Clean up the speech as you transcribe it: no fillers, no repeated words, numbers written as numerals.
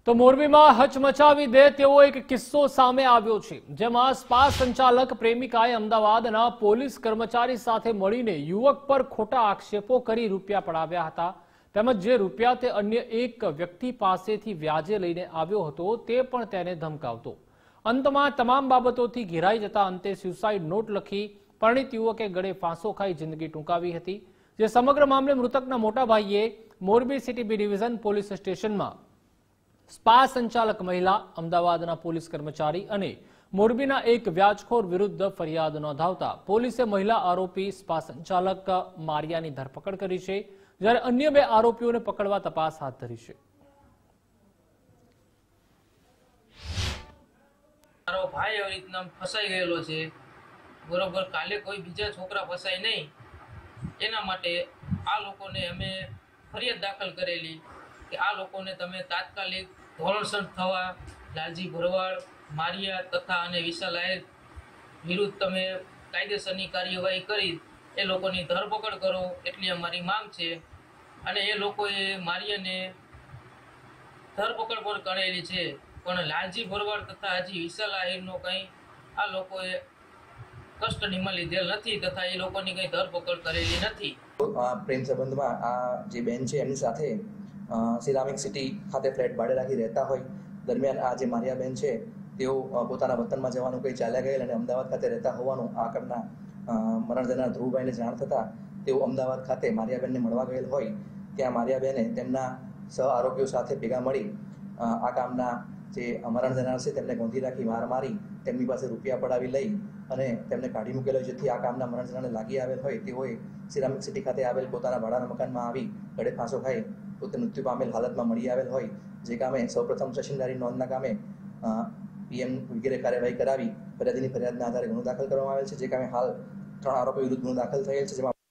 તો મોરબીમાં હચમચાવી દે તેવો એક કિસ્સો સામે આવ્યો છે, જેમાં સ્પા સંચાલક પ્રેમિકાએ અમદાવાદના પોલીસ કર્મચારી સાથે મળીને યુવક પર ખોટા આક્ષેપો કરી રૂપિયા પડાવ્યા હતા, તેમજ જે રૂપિયા તે અન્ય એક વ્યક્તિ પાસેથી વ્યાજે લઈને આવ્યો હતો તે પણ તેને ધમકાવતો. અંતમાં તમામ બાબતોથી ઘેરાઈ જતા અંતે સ્યુસાઇડ નોટ લખી પરિણીત યુવકે ગળે ફાંસો ખાઈ જિંદગી ટૂંકાવી હતી. જે સમગ્ર મામલે મૃતકના મોટા ભાઈએ Morbi city B division police સ્ટેશનમાં સ્પા સંચાલક મહિલા, અમદાવાદના પોલીસ કર્મચારી અને મોરબીના એક વ્યાજખોર વિરુદ્ધ ફરિયાદ નોંધાવતા પોલીસે મહિલા આરોપી સ્પા સંચાલક મારિયાની ધરપકડ કરી છે, જ્યારે અન્ય બે આરોપીઓને પકડવા તપાસ હાથ ધરી છે. મારો ભાઈ એવી રીતના ફસાઈ ગયેલો છે, બરોબર. કાલે કોઈ બીજા છોકરા ફસાય નહીં એના માટે આ લોકોને અમે ફરિયાદ દાખલ કરેલી કે આ લોકોને તમે તાત્કાલિક ધોરણસર થવા લાલજી ભરવાડ, મારિયા તથા અને વિશાલ આહિર વિરુદ્ધ તમે કાયદેસરની કાર્યવાહી કરી એ લોકોની ધરપકડ કરો એટલી અમારી માંગ છે. અને એ લોકોએ મારિયાને ધરપકડ પણ કરેલી છે, પણ લાલજી ભરવાડ તથા હજી વિશાલ આહિરનો કંઈ આ લોકોએ કસ્ટડીમાં લીધેલ નથી તથા એ લોકોની કંઈ ધરપકડ કરેલી નથી. પ્રેમ સંબંધમાં આ જે બેન છે એમની સાથે સિરામિક સિટી ખાતે ફ્લેટ ભાડે રાખી રહેતા હોય દરમિયાન આ જે મારિયા બેન છે તેઓ પોતાના વતનમાં જવાનું કંઈ ચાલ્યા ગયેલ અને અમદાવાદ ખાતે રહેતા હોવાનું આ કામના મરણ જનાર ધ્રુવભાઈને જાણ થતાં તેઓ અમદાવાદ ખાતે મારિયાબેનને મળવા ગયેલ હોય ત્યાં મારિયાબેને તેમના સહ આરોપીઓ સાથે ભેગા મળી આ કામના જે મરણ જનાર છે તેમને ગોંધી રાખી માર મારી તેમની પાસે રૂપિયા પડાવી લઈ અને તેમને કાઢી મૂકેલો, જેથી આ કામના મરણ જનારને લાગી આવેલ હોય તેઓએ સિરામિક સિટી ખાતે આવેલ પોતાના ભાડાના મકાનમાં આવી ગળે ફાંસો ખાઈ પોતે મૃત્યુ પામેલ હાલતમાં મળી આવેલ હોય. જે કામે સૌપ્રથમ તહસીલદારી નોંધના કામે PM વગેરે કાર્યવાહી કરાવી ફરિયાદીની ફરિયાદના આધારે ગુનો દાખલ કરવામાં આવેલ છે. જે કામે હાલ 3 આરોપીઓ વિરુદ્ધ ગુનો દાખલ થયેલ છે, જેમાં